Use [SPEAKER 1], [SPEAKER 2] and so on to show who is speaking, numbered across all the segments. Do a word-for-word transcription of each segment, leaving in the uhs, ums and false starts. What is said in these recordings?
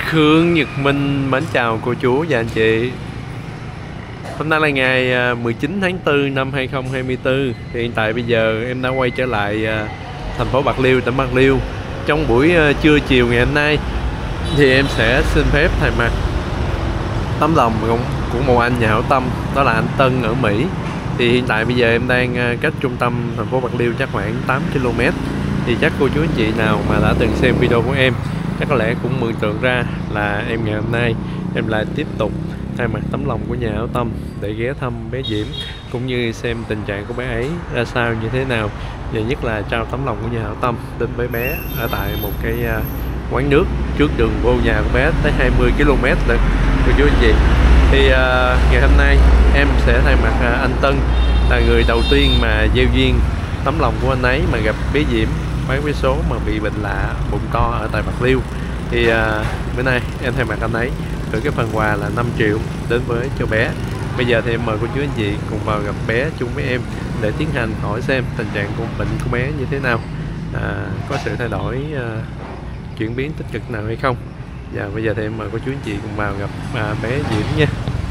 [SPEAKER 1] Khương Nhật Minh mến chào cô chú và anh chị. Hôm nay là ngày mười chín tháng tư năm hai không hai tư. Thì hiện tại bây giờ em đã quay trở lại thành phố Bạc Liêu, tỉnh Bạc Liêu. Trong buổi trưa chiều ngày hôm nay thì em sẽ xin phép thay mặt tấm lòng của một anh nhà hảo tâm, đó là anh Tân ở Mỹ. Thì hiện tại bây giờ em đang cách trung tâm thành phố Bạc Liêu chắc khoảng tám ki lô mét. Thì chắc cô chú anh chị nào mà đã từng xem video của em chắc có lẽ cũng mường tượng ra là em ngày hôm nay em lại tiếp tục thay mặt tấm lòng của nhà hảo tâm để ghé thăm bé Diễm, cũng như xem tình trạng của bé ấy ra sao, như thế nào, và nhất là trao tấm lòng của nhà hảo tâm đến với bé ở tại một cái uh, quán nước trước đường vô nhà của bé tới hai mươi ki lô mét lận cô chú anh chị. Thì uh, ngày hôm nay em sẽ thay mặt uh, anh Tân là người đầu tiên mà gieo duyên tấm lòng của anh ấy mà gặp bé Diễm bán vé số mà bị bệnh lạ bụng to ở tại Bạc Liêu. Thì à, bữa nay em thay mặt anh ấy gửi cái phần quà là năm triệu đến với cho bé. Bây giờ thì em mời cô chú anh chị cùng vào gặp bé chung với em để tiến hành hỏi xem tình trạng của bệnh của bé như thế nào, à, có sự thay đổi à, chuyển biến tích cực nào hay không. Và bây giờ thì em mời cô chú anh chị cùng vào gặp à, bé Diễm nha.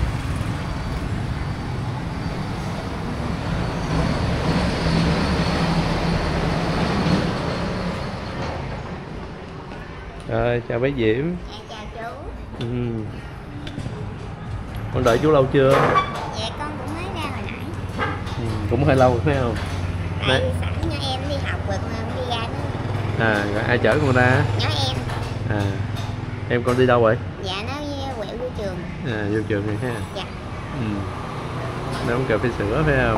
[SPEAKER 1] Rồi, chào bé Diễm.
[SPEAKER 2] Dạ, chào chú.
[SPEAKER 1] Ừ. Con đợi chú lâu chưa?
[SPEAKER 2] Dạ, con cũng mới ra hồi nãy.
[SPEAKER 1] Ừ, cũng hơi lâu phải không?
[SPEAKER 2] Tại sẵn cho em đi học rồi mà đi ra nữa.
[SPEAKER 1] À, rồi ai chở con ra?
[SPEAKER 2] Nhớ em.
[SPEAKER 1] À, em con đi đâu vậy?
[SPEAKER 2] Dạ, nó quẹo vô trường.
[SPEAKER 1] À, vô trường này ha?
[SPEAKER 2] Dạ.
[SPEAKER 1] Ừ. Nó uống cà phê sữa phải không?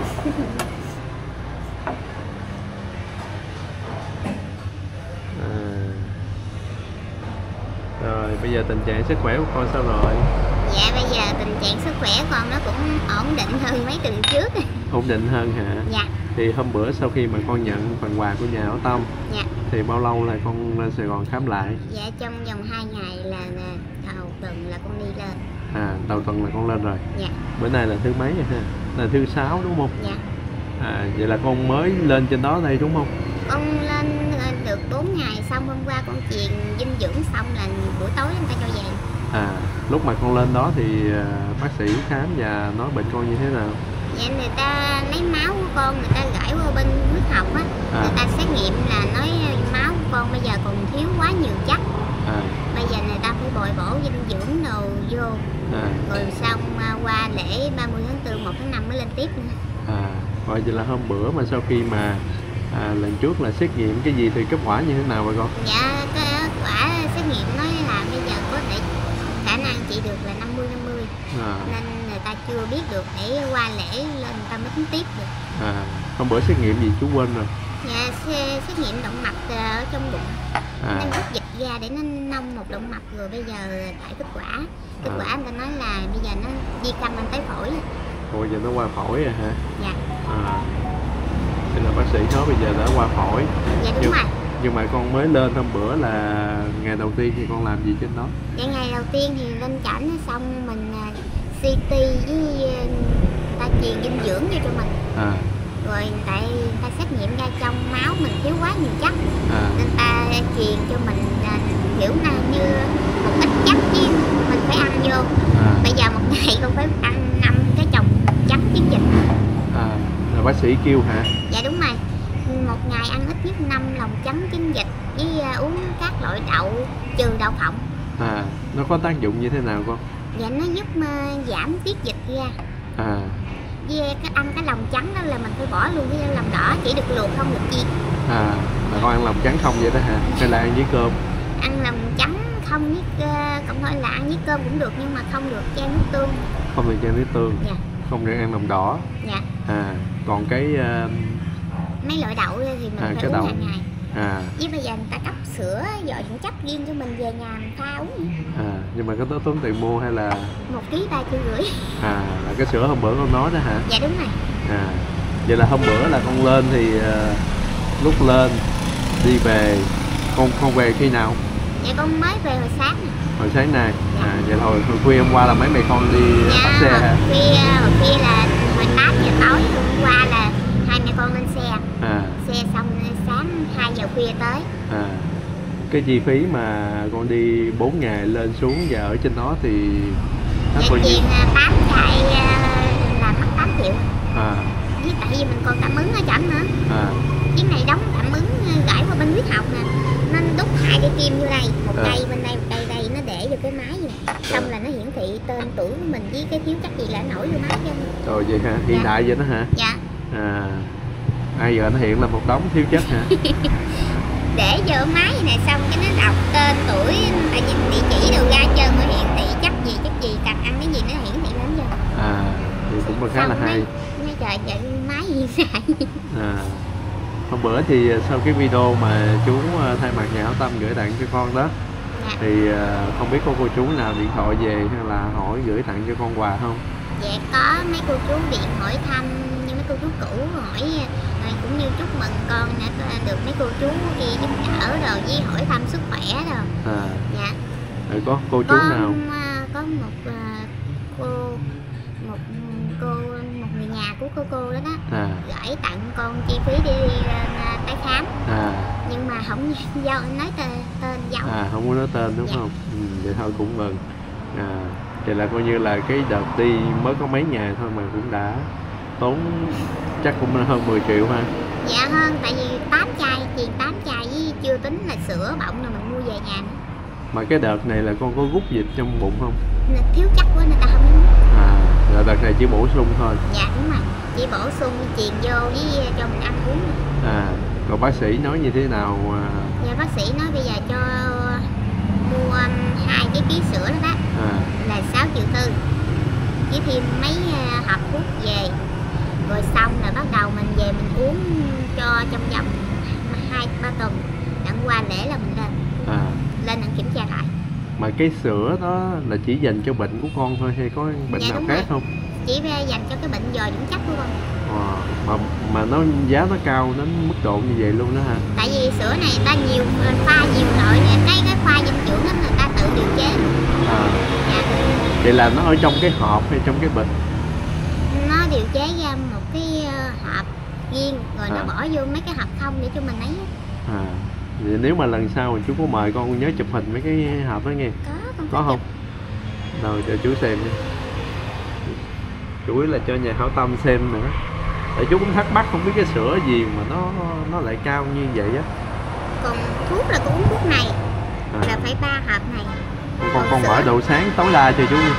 [SPEAKER 1] Rồi, bây giờ tình trạng sức khỏe của con sao rồi?
[SPEAKER 2] Dạ, bây giờ tình trạng sức khỏe con nó cũng ổn định hơn mấy tuần trước.
[SPEAKER 1] Ổn định hơn hả?
[SPEAKER 2] Dạ.
[SPEAKER 1] Thì hôm bữa sau khi mà con nhận phần quà của nhà hảo tâm,
[SPEAKER 2] dạ,
[SPEAKER 1] thì bao lâu là con lên Sài Gòn khám lại?
[SPEAKER 2] Dạ, trong vòng hai ngày là, là đầu tuần là con đi lên.
[SPEAKER 1] À, đầu tuần là con lên rồi.
[SPEAKER 2] Dạ.
[SPEAKER 1] Bữa nay là thứ mấy rồi ha? Là thứ sáu đúng không?
[SPEAKER 2] Dạ.
[SPEAKER 1] À, vậy là con mới lên trên đó đây đúng không?
[SPEAKER 2] Con lên được bốn ngày, xong hôm qua con truyền dinh dưỡng xong là buổi tối người ta cho về.
[SPEAKER 1] À, lúc mà con lên đó thì uh, bác sĩ khám và nói bệnh con như thế nào?
[SPEAKER 2] Dạ, người ta lấy máu của con, người ta gửi qua bên huyết học á. À. Người ta xét nghiệm là nói máu của con bây giờ còn thiếu quá nhiều chất. À. Bây giờ người ta phải bồi bổ dinh dưỡng đồ vô. À. Rồi xong qua lễ ba mươi tháng tư, một tháng năm mới lên tiếp nữa.
[SPEAKER 1] À, rồi vậy là hôm bữa mà sau khi mà à, lần trước là xét nghiệm cái gì thì kết quả như thế nào vậy con?
[SPEAKER 2] Dạ, kết quả xét nghiệm nói là bây giờ có thể khả năng chị được là năm mươi năm mươi. À. Nên người ta chưa biết được, để qua lễ lên người ta mới tính tiếp được.
[SPEAKER 1] À, hôm bữa xét nghiệm gì chú quên rồi?
[SPEAKER 2] Dạ, xét nghiệm động mạch ở trong bụng. À. Nên rút dịch ra để nó nông một động mạch, rồi bây giờ tại kết quả. Kết à. quả người ta nói là bây giờ nó di căn lên tới phổi.
[SPEAKER 1] Ôi, giờ nó qua phổi rồi hả?
[SPEAKER 2] Dạ.
[SPEAKER 1] À, thế là bác sĩ nói bây giờ đã qua phổi.
[SPEAKER 2] Dạ, đúng
[SPEAKER 1] nhưng,
[SPEAKER 2] rồi.
[SPEAKER 1] Nhưng mà con mới lên hôm bữa là ngày đầu tiên thì con làm gì trên đó?
[SPEAKER 2] Dạ, ngày đầu tiên thì lên chảnh xong mình xê tê với ta truyền dinh dưỡng cho cho mình. À. Rồi tại ta xét nghiệm ra trong máu mình thiếu quá nhiều chất. À. Nên ta truyền cho mình kiểu là như một ít chất chứ mình phải ăn vô. À. Bây giờ một ngày con phải ăn năm cái chồng trắng trứng vịt.
[SPEAKER 1] À, là bác sĩ kêu hả?
[SPEAKER 2] Dạ, đúng rồi. Một ngày ăn ít nhất năm lòng trắng trứng vịt với uh, uống các loại đậu trừ đậu phộng. À,
[SPEAKER 1] nó có tác dụng như thế nào con?
[SPEAKER 2] Dạ, nó giúp uh, giảm tiết dịch ra. À. Với cái ăn cái lòng trắng đó là mình phải bỏ luôn cái lòng đỏ, chỉ được luộc không được chiên.
[SPEAKER 1] À, mà con ăn lòng trắng không vậy đó hả? Hay là ăn với cơm?
[SPEAKER 2] Ăn lòng trắng không với uh, cộng thôi là ăn với cơm cũng được, nhưng mà không được chan nước tương.
[SPEAKER 1] Không được chan nước tương.
[SPEAKER 2] Dạ.
[SPEAKER 1] Không được ăn lòng đỏ.
[SPEAKER 2] Dạ.
[SPEAKER 1] À, còn cái uh...
[SPEAKER 2] mấy loại đậu thì mình à, phải uống hàng ngày. À. Với bây giờ người ta cấp sữa dội những chất riêng cho mình về nhà mình pha uống.
[SPEAKER 1] À, nhưng mà có tốn tốn tiền mua hay là
[SPEAKER 2] một ký ba triệu rưỡi.
[SPEAKER 1] À, là cái sữa hôm bữa con nói đó hả?
[SPEAKER 2] Dạ, đúng rồi.
[SPEAKER 1] À, vậy là hôm bữa là con lên thì uh, lúc lên đi về con con về khi nào?
[SPEAKER 2] Dạ, con mới về hồi sáng này.
[SPEAKER 1] Hồi sáng này. Dạ. À, vậy hồi, hồi khuya hôm qua là mấy mẹ con đi
[SPEAKER 2] dạ,
[SPEAKER 1] bắt xe hả?
[SPEAKER 2] Hồi khuya, hồi khuya là mười tám giờ tối, hôm qua là hai mẹ con lên xe. À. Xe xong sáng hai giờ khuya tới.
[SPEAKER 1] À. cái chi phí mà con đi bốn ngày lên xuống và ở trên đó thì nó
[SPEAKER 2] Vậy
[SPEAKER 1] bao nhiêu?
[SPEAKER 2] tiền tám chạy là mất tám triệu.
[SPEAKER 1] À.
[SPEAKER 2] Với tại vì mình còn cảm ứng ở chậm nữa.
[SPEAKER 1] À.
[SPEAKER 2] Chiếc này đóng cảm ứng gãy qua bên huyết học nè, nên đúc hai cây kim vô đây, một
[SPEAKER 1] à.
[SPEAKER 2] cây bên đây, một cây đây, nó để vô cái máy vậy nè. Xong à. là nó hiển thị tên tuổi của mình với cái thiếu chắc gì là nổi vô máy cho.
[SPEAKER 1] Rồi vậy hả? Hiện dạ. đại vậy đó hả?
[SPEAKER 2] Dạ.
[SPEAKER 1] À. Ai giờ nó hiện là một đống thiếu chất hả?
[SPEAKER 2] Để vô máy này xong cái nó đọc tên tuổi, tại vì địa chỉ đồ ra chân nó hiển thị chắc gì chắc gì, cần ăn cái gì nó hiển thị lên giờ.
[SPEAKER 1] À, thì cũng là khá là hay.
[SPEAKER 2] Nó trời trời máy gì xài.
[SPEAKER 1] À. Hôm bữa thì sau cái video mà chú thay mặt nhà hảo tâm gửi tặng cho con đó, dạ. thì không biết có cô chú nào điện thoại về hay là hỏi gửi tặng cho con quà không?
[SPEAKER 2] Dạ có, mấy cô chú điện hỏi thăm, như mấy cô chú cũ hỏi cũng như chúc mừng con đã được mấy cô chú kia giúp đỡ rồi với hỏi thăm sức khỏe rồi. À. Dạ.
[SPEAKER 1] Rồi có cô chú
[SPEAKER 2] có,
[SPEAKER 1] nào?
[SPEAKER 2] Có một cô một cô một người nhà của cô cô đó đó à. gửi tặng con chi phí đi uh, tái khám. À. Nhưng mà không dâu nói tên tên dâu.
[SPEAKER 1] À không muốn nói tên đúng dạ. không? Ừ, vậy thôi cũng mừng. À, vậy là coi như là cái đợt đi mới có mấy ngày thôi mà cũng đã tốn chắc cũng hơn mười triệu ha.
[SPEAKER 2] Dạ hơn, tại vì tám chai, tiền tám chai với chưa tính là sữa bọng rồi mình mua về nhà nữa.
[SPEAKER 1] Mà cái đợt này là con có rút dịch trong bụng không?
[SPEAKER 2] Thiếu chắc quá người ta không muốn.
[SPEAKER 1] À, là đợt này chỉ bổ sung thôi.
[SPEAKER 2] Dạ đúng rồi, chỉ bổ sung truyền vô với cho mình ăn uống.
[SPEAKER 1] À, rồi bác sĩ nói như thế nào?
[SPEAKER 2] Dạ bác sĩ nói bây giờ cho mua hai cái ký sữa đó đó à. là sáu triệu tư, với thêm mấy hộp thuốc về. Rồi xong rồi bắt đầu mình về mình uống cho trong vòng hai ba tuần, đặng qua lễ là mình lên à. lên đặng kiểm tra lại.
[SPEAKER 1] Mà cái sữa đó là chỉ dành cho bệnh của con thôi hay có bệnh dạ, nào khác rồi. không?
[SPEAKER 2] Chỉ dành cho cái bệnh dò dưỡng chất của con.
[SPEAKER 1] À, mà mà nó giá nó cao đến mức độ như vậy luôn đó hả?
[SPEAKER 2] Tại vì sữa này ta nhiều pha nhiều loại, cái cái pha dinh dưỡng đó người ta tự điều chế. À. Dạ.
[SPEAKER 1] Vậy là nó ở trong cái hộp hay trong cái bịch?
[SPEAKER 2] Nó điều chế ra một cái hộp riêng rồi à. nó bỏ vô mấy cái hộp không để cho mình lấy.
[SPEAKER 1] À, vậy nếu mà lần sau chú có mời con nhớ chụp hình mấy cái hộp đó nghe.
[SPEAKER 2] Có, con
[SPEAKER 1] có không? Chụp. Rồi cho chú xem đi. Chủ yếu là cho nhà hảo tâm xem nữa. Tại chú cũng thắc mắc không biết cái sữa gì mà nó nó lại cao như vậy á.
[SPEAKER 2] Còn thuốc là con uống thuốc này à. là phải ba hộp này.
[SPEAKER 1] Con con, con mở độ sáng tối đa cho chú đi.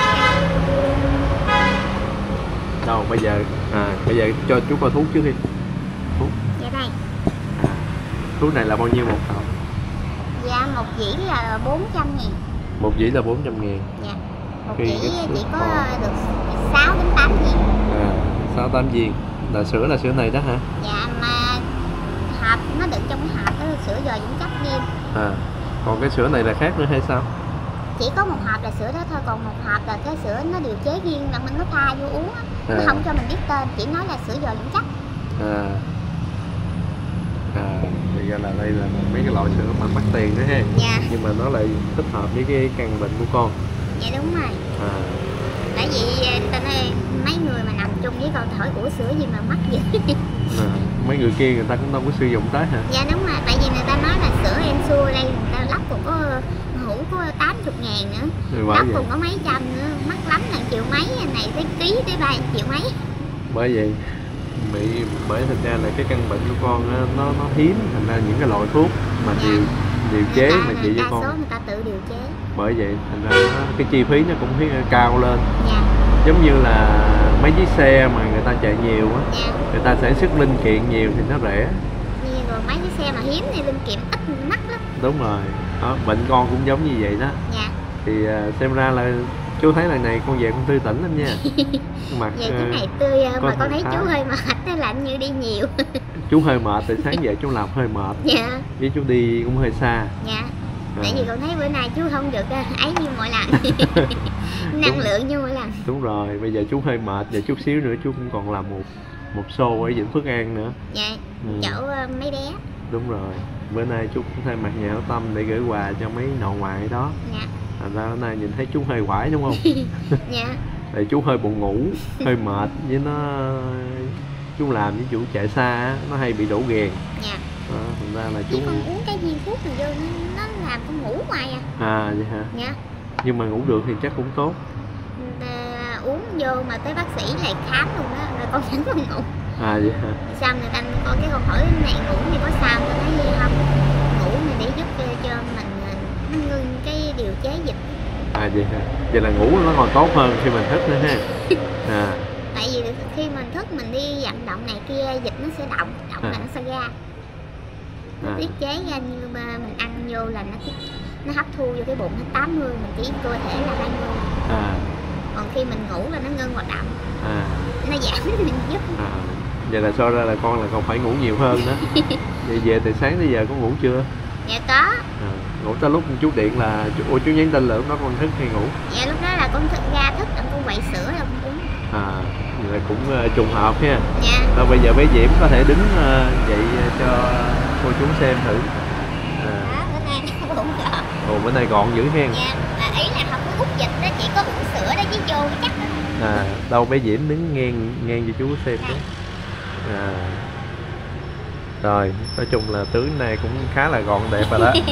[SPEAKER 1] Đâu bây giờ à bây giờ cho chú coi thuốc trước đi. Thuốc.
[SPEAKER 2] Dạ đây.
[SPEAKER 1] À, thuốc này là bao nhiêu một hộp?
[SPEAKER 2] Dạ một dĩ là bốn trăm ngàn.
[SPEAKER 1] Một dĩ là bốn trăm ngàn.
[SPEAKER 2] Dạ. Một dĩ chỉ có con... được sáu đến tám viên.
[SPEAKER 1] À, sáu tám viên. Là sữa là sữa này đó hả?
[SPEAKER 2] Dạ mà hộp nó đựng trong cái hộp đó là sữa dò dưỡng chất riêng.
[SPEAKER 1] À, còn cái sữa này là khác nữa hay sao?
[SPEAKER 2] Chỉ có một hộp là sữa đó thôi, còn một hộp là cái sữa nó điều chế riêng là mình nó pha vô uống á. À. Nó không cho mình biết tên, chỉ nói là sữa dò dưỡng chất. À.
[SPEAKER 1] À, thì ra là đây là mấy cái loại sữa mà mắc tiền đó ha.
[SPEAKER 2] Dạ.
[SPEAKER 1] Nhưng mà nó lại thích hợp với cái căn bệnh của con.
[SPEAKER 2] Dạ đúng rồi. À. Tại vì ta nói mấy người mà nằm chung với con thổi của sữa gì mà mắc vậy.
[SPEAKER 1] À, mấy người kia người ta cũng đâu có sử dụng tới hả?
[SPEAKER 2] Dạ đúng rồi, tại vì người ta nói là sữa Ensure đây người ta lắp còn có hũ có tám mươi ngàn nữa, lắp còn có mấy trăm nữa, mắc lắm là triệu mấy, này tới ký tới ba triệu mấy.
[SPEAKER 1] Bởi vậy bị bởi thật ra là cái căn bệnh của con á, nó nó hiếm, thành ra những cái loại thuốc mà dạ. điều điều chế
[SPEAKER 2] ta,
[SPEAKER 1] mà chỉ cho con.
[SPEAKER 2] Đa số người ta tự điều chế.
[SPEAKER 1] Bởi vậy thành ra nó, cái chi phí nó cũng cao lên.
[SPEAKER 2] Dạ.
[SPEAKER 1] Giống như là mấy chiếc xe mà người ta chạy nhiều á, dạ. người ta sản xuất linh kiện nhiều thì nó rẻ.
[SPEAKER 2] Như rồi mấy chiếc xe mà hiếm thì linh kiện ít mắc lắm.
[SPEAKER 1] Đúng rồi, đó, bệnh con cũng giống như vậy đó. Dạ. Thì uh, xem ra là chú thấy lần này con về con tươi tỉnh lắm nha.
[SPEAKER 2] Mặt vậy cái này tươi uh, mà con thấy chú hơi mệt, nó lạnh như đi nhiều.
[SPEAKER 1] Chú hơi mệt, từ sáng giờ chú làm hơi mệt. Dạ. Với chú đi cũng hơi xa.
[SPEAKER 2] Dạ. Tại à. vì con thấy bữa nay chú không được ấy như mọi lần. Năng đúng, lượng như mỗi lần. Đúng
[SPEAKER 1] rồi, bây giờ chú hơi mệt, và chút xíu nữa chú cũng còn làm một một show ở Vĩnh Phước An nữa.
[SPEAKER 2] Dạ, ừ. chỗ uh, mấy bé.
[SPEAKER 1] Đúng rồi, bữa nay chú cũng thay mặt nhà hảo tâm để gửi quà cho mấy nội ngoại đó. Dạ. Thành ra hôm nay nhìn thấy chú hơi quải đúng không? Dạ. Tại chú hơi buồn ngủ, hơi mệt, với nó chú làm với chú chạy xa nó hay bị đổ ghèn. Dạ. Đó, thành ra là
[SPEAKER 2] Chứ
[SPEAKER 1] chú
[SPEAKER 2] con uống cái viên thuốc này vô nó, nó làm con ngủ hoài à.
[SPEAKER 1] À vậy hả?
[SPEAKER 2] Dạ.
[SPEAKER 1] Nhưng mà ngủ được thì chắc cũng tốt.
[SPEAKER 2] À, uống vô mà tới bác sĩ lại khám luôn đó, rồi con vẫn còn ngủ.
[SPEAKER 1] À vậy hả?
[SPEAKER 2] Sao người ta con cái con hỏi cái này ngủ thì có sao, tôi thấy gì không? Ngủ này để giúp cho, cho mình nó ngưng cái điều chế dịch.
[SPEAKER 1] À vậy hả? Vậy là ngủ nó còn tốt hơn khi mình thức nữa ha. À.
[SPEAKER 2] Tại vì khi mình thức mình đi vận động này kia dịch nó sẽ động, động à. là nó sẽ ra. Nó à. tiết chế ra như mà mình ăn vô là nó tiết, nó hấp thu vô cái bụng nó tám mươi, mình chỉ cơ thể là hai mươi. À. Còn khi mình ngủ là nó ngưng hoạt động. À. Nó giảm mình giúp.
[SPEAKER 1] À. Vậy là so ra là con là con phải ngủ nhiều hơn đó. Vậy về từ sáng tới giờ có ngủ chưa?
[SPEAKER 2] Dạ có. À,
[SPEAKER 1] ngủ tới lúc chú điện là ôi chú nhắn tin là lúc đó con thức hay ngủ?
[SPEAKER 2] Dạ lúc đó là con thức ra thức ăn con quậy sữa là con uống.
[SPEAKER 1] À vậy là cũng uh, trùng hợp ha.
[SPEAKER 2] Dạ.
[SPEAKER 1] Rồi bây giờ bé Diễm có thể đứng uh, dậy cho cô chú xem thử.
[SPEAKER 2] À. Đó, bữa nay nó cũng gọn.
[SPEAKER 1] Ồ bữa nay gọn dữ hen.
[SPEAKER 2] Dạ, mà ý là không có hút dịch đó, chỉ có uống sữa đó chứ vô cái chắc đó.
[SPEAKER 1] À đâu bé Diễm đứng ngang ngang cho chú xem chứ. À. Rồi, nói chung là tướng này cũng khá là gọn đẹp rồi đó.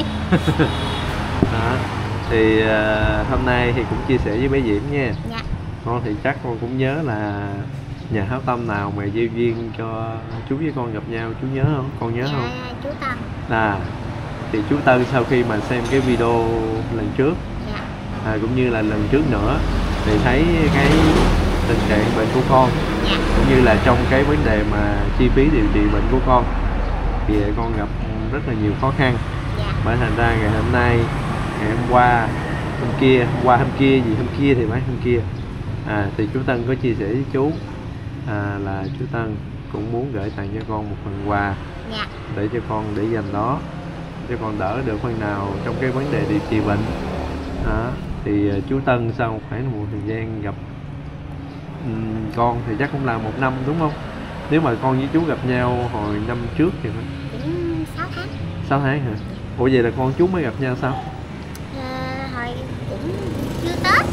[SPEAKER 1] Đó. Thì uh, hôm nay thì cũng chia sẻ với bé Diễm nha. Dạ. Con thì chắc con cũng nhớ là nhà hảo tâm nào mà gieo duyên cho chú với con gặp nhau, chú nhớ không? Con nhớ
[SPEAKER 2] dạ,
[SPEAKER 1] không?
[SPEAKER 2] Chú Tân.
[SPEAKER 1] À, thì chú Tân sau khi mà xem cái video lần trước, dạ. à, cũng như là lần trước nữa, thì thấy cái tình trạng bệnh của con, dạ. cũng như là trong cái vấn đề mà chi phí điều trị bệnh của con thì con gặp rất là nhiều khó khăn. Dạ. Bởi thành ra ngày hôm nay, ngày hôm qua, hôm kia, hôm qua hôm kia gì hôm kia thì mấy hôm kia à, thì chú Tân có chia sẻ với chú à, là chú Tân cũng muốn gửi tặng cho con một phần quà. Dạ. Để cho con để dành đó cho con đỡ được phần nào trong cái vấn đề điều trị bệnh. Đó. Thì chú Tân sau khoảng một thời gian gặp um, con thì chắc cũng là một năm đúng không? Nếu mà con với chú gặp nhau hồi năm trước thì
[SPEAKER 2] cũng sáu tháng.
[SPEAKER 1] sáu tháng hả? Ủa vậy là con chú mới gặp nhau sao?
[SPEAKER 2] À, hồi cũng chưa Tết.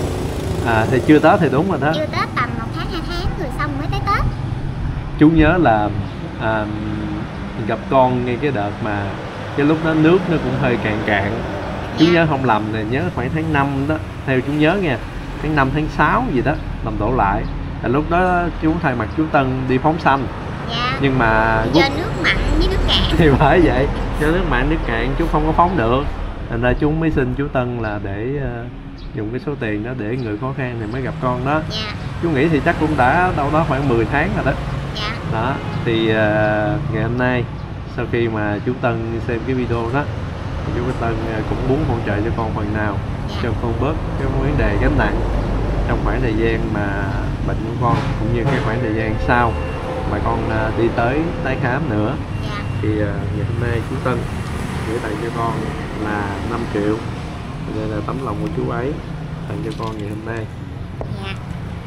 [SPEAKER 1] À thì chưa Tết thì đúng rồi đó.
[SPEAKER 2] Chưa Tết tầm một tháng hai tháng rồi xong mới tới Tết.
[SPEAKER 1] Chú nhớ là à, gặp con ngay cái đợt mà cái lúc đó nước nó cũng hơi cạn cạn. Chú dạ. nhớ không lầm này, nhớ khoảng tháng năm đó, theo chú nhớ nha, tháng năm tháng sáu gì đó, làm đổ lại. Là lúc đó chú thay mặt chú Tân đi phóng sanh.
[SPEAKER 2] Dạ.
[SPEAKER 1] Nhưng mà
[SPEAKER 2] do nước mặn với nước cạn.
[SPEAKER 1] Thì phải vậy, do nước mặn nước cạn chú không có phóng được. Thành ra chú mới xin chú Tân là để uh, dùng cái số tiền đó để người khó khăn thì mới gặp con đó. Dạ. Chú nghĩ thì chắc cũng đã đâu đó khoảng mười tháng rồi đó. Dạ. Đó, thì uh, ngày hôm nay sau khi mà chú Tân xem cái video đó thì chú Tân cũng muốn hỗ trợ cho con phần nào. Dạ. Cho con bớt cái vấn đề gánh nặng trong khoảng thời gian mà bệnh của con, cũng như cái khoảng thời gian sau mà con đi tới tái khám nữa. Dạ. Thì uh, ngày hôm nay chú Tân gửi tặng cho con là năm triệu. Đây là tấm lòng của chú ấy tặng cho con ngày hôm nay.
[SPEAKER 2] Dạ.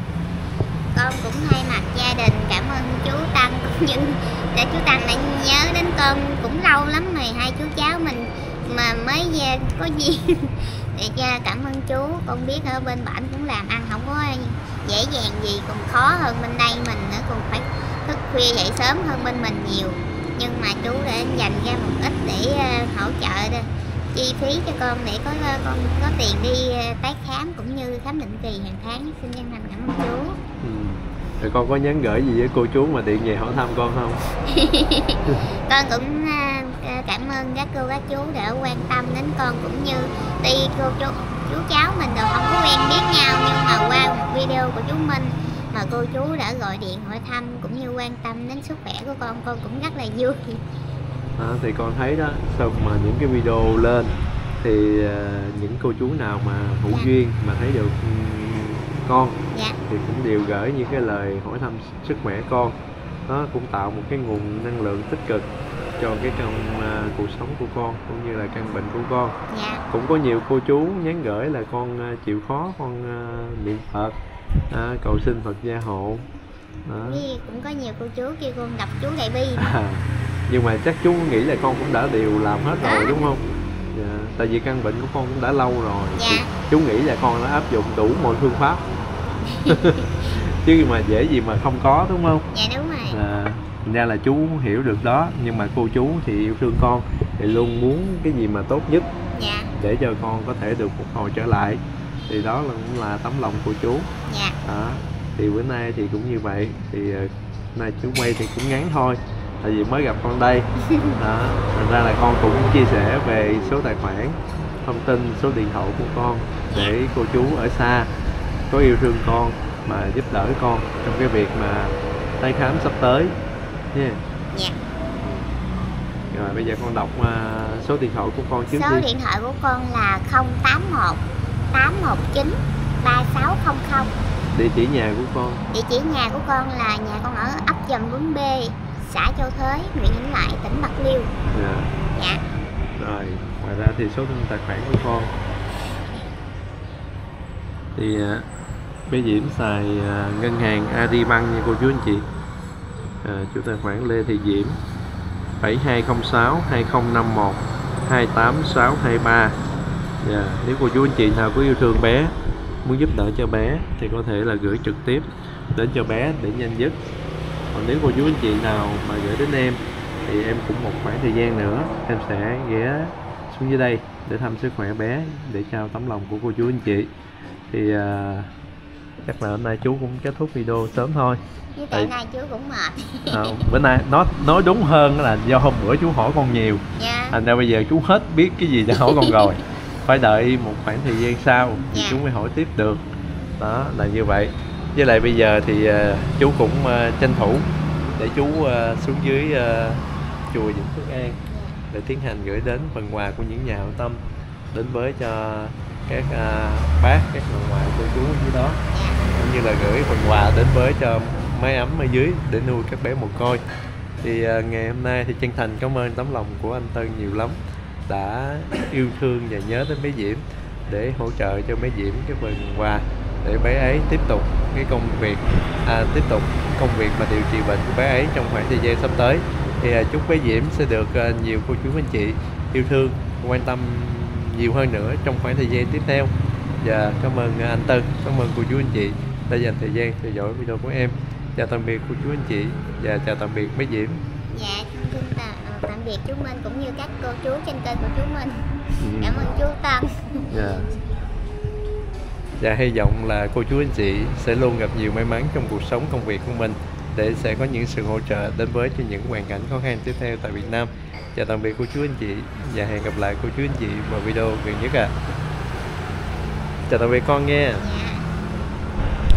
[SPEAKER 2] Con cũng thay mặt gia đình cảm ơn chú Tân cũng như để chú Tân lại nhớ đến con, cũng lâu lắm rồi hai chú cháu mình mà mới về có duyên. Để cho cảm ơn chú, con biết ở bên bển cũng làm ăn không có dễ dàng gì, còn khó hơn bên đây mình nữa, còn phải thức khuya dậy sớm hơn bên mình nhiều. Nhưng mà chú đã dành ra một ít để uh, hỗ trợ đó, chi phí cho con để có uh, con có tiền đi uh, tái khám cũng như khám định kỳ hàng tháng. Xin chân thành cảm ơn chú.
[SPEAKER 1] Ừ. Rồi con có nhắn gửi gì với cô chú mà điện về hỏi thăm con không?
[SPEAKER 2] Con cũng uh, cảm ơn các cô các chú đã quan tâm đến con, cũng như tuy cô chú chú cháu mình đều không có quen biết nhau, nhưng mà qua một video của chú Minh mà cô chú đã gọi điện hỏi thăm cũng như quan tâm đến sức khỏe của con, con cũng rất là vui.
[SPEAKER 1] À, thì con thấy đó, sau mà những cái video lên thì uh, những cô chú nào mà hữu dạ. duyên mà thấy được um, con dạ. thì cũng đều gửi những cái lời hỏi thăm sức khỏe con. Nó cũng tạo một cái nguồn năng lượng tích cực cho cái trong uh, cuộc sống của con cũng như là căn bệnh của con. Dạ. Cũng có nhiều cô chú nhắn gửi là con uh, chịu khó con uh, niệm Phật, à, cầu xin Phật gia hộ. Đó.
[SPEAKER 2] Cũng có nhiều cô chú kêu con gặp chú Đại Bi.
[SPEAKER 1] À, nhưng mà chắc chú nghĩ là con cũng đã đều làm hết rồi đúng không? Dạ. Tại vì căn bệnh của con cũng đã lâu rồi. Dạ. Chú nghĩ là con đã áp dụng đủ mọi phương pháp. Chứ mà dễ gì mà không có đúng không?
[SPEAKER 2] Dạ đúng rồi.
[SPEAKER 1] À, Thành ra là chú hiểu được đó, nhưng mà cô chú thì yêu thương con thì luôn muốn cái gì mà tốt nhất.
[SPEAKER 2] Dạ.
[SPEAKER 1] Để cho con có thể được phục hồi trở lại, thì đó là cũng là tấm lòng của chú.
[SPEAKER 2] Dạ.
[SPEAKER 1] Đó. Thì bữa nay thì cũng như vậy, thì uh, nay chú quay thì cũng ngắn thôi, tại vì mới gặp con đây. Đó. Thành ra là con cũng chia sẻ về số tài khoản, thông tin, số điện thoại của con, để cô chú ở xa có yêu thương con mà giúp đỡ con trong cái việc mà tái khám sắp tới nha. Yeah.
[SPEAKER 2] Dạ.
[SPEAKER 1] Rồi bây giờ con đọc uh, số điện thoại của con trước.
[SPEAKER 2] Số
[SPEAKER 1] đi.
[SPEAKER 2] điện thoại của con là không tám một tám một chín ba sáu không không.
[SPEAKER 1] Địa chỉ nhà của con.
[SPEAKER 2] Địa chỉ nhà của con là nhà con ở ấp Dầm bốn B, xã Châu Thới, huyện Vĩnh Lại, tỉnh Bạc Liêu.
[SPEAKER 1] Dạ.
[SPEAKER 2] Dạ.
[SPEAKER 1] Rồi, ngoài ra thì số tài khoản của con thì uh, bé Diễm xài uh, ngân hàng Agribank nha cô chú anh chị. Uh, chủ tài khoản Lê Thị Diễm bảy hai không sáu hai không năm một hai tám sáu hai ba. Yeah. Nếu cô chú anh chị nào có yêu thương bé, muốn giúp đỡ cho bé thì có thể là gửi trực tiếp đến cho bé để nhanh nhất. Còn nếu cô chú anh chị nào mà gửi đến em thì em cũng một khoảng thời gian nữa em sẽ ghé xuống dưới đây để thăm sức khỏe bé, để trao tấm lòng của cô chú anh chị. Thì uh, chắc là hôm nay chú cũng kết thúc video sớm thôi.
[SPEAKER 2] Như tại nay chú cũng mệt.
[SPEAKER 1] À, bữa nay nó nói đúng hơn là do hôm bữa chú hỏi con nhiều.
[SPEAKER 2] Dạ.
[SPEAKER 1] Thành ra bây giờ chú hết biết cái gì để hỏi con rồi. Phải đợi một khoảng thời gian sau thì
[SPEAKER 2] dạ.
[SPEAKER 1] chú mới hỏi tiếp được. Đó là như vậy. Với lại bây giờ thì uh, chú cũng uh, tranh thủ để chú uh, xuống dưới uh, chùa Vĩnh Phước An để tiến hành gửi đến phần quà của những nhà hảo tâm đến với cho các uh, bác, các bà ngoại, cô chú ở dưới đó, cũng như là gửi phần quà đến với cho mái ấm ở dưới để nuôi các bé mồ côi. Thì uh, ngày hôm nay thì chân thành cảm ơn tấm lòng của anh Tân nhiều lắm, đã yêu thương và nhớ đến bé Diễm để hỗ trợ cho bé Diễm cái phần quà để bé ấy tiếp tục cái công việc à, tiếp tục công việc mà điều trị bệnh của bé ấy trong khoảng thời gian sắp tới. Thì à, chúc bé Diễm sẽ được à, nhiều cô chú anh chị yêu thương, quan tâm nhiều hơn nữa trong khoảng thời gian tiếp theo. Và cảm ơn à, anh Tân, cảm ơn cô chú anh chị đã dành thời gian theo dõi video của em. Chào tạm biệt cô chú anh chị và chào tạm biệt bé Diễm.
[SPEAKER 2] Dạ, xin tạm biệt chú Minh cũng như các cô chú trên kênh của chú Minh. Ừ. Cảm ơn chú Tân.
[SPEAKER 1] Dạ. Và hy vọng là cô chú anh chị sẽ luôn gặp nhiều may mắn trong cuộc sống, công việc của mình, để sẽ có những sự hỗ trợ đến với cho những hoàn cảnh khó khăn tiếp theo tại Việt Nam. Chào tạm biệt cô chú anh chị và hẹn gặp lại cô chú anh chị vào video gần nhất ạ. À. Chào tạm biệt con nghe.
[SPEAKER 2] Dạ.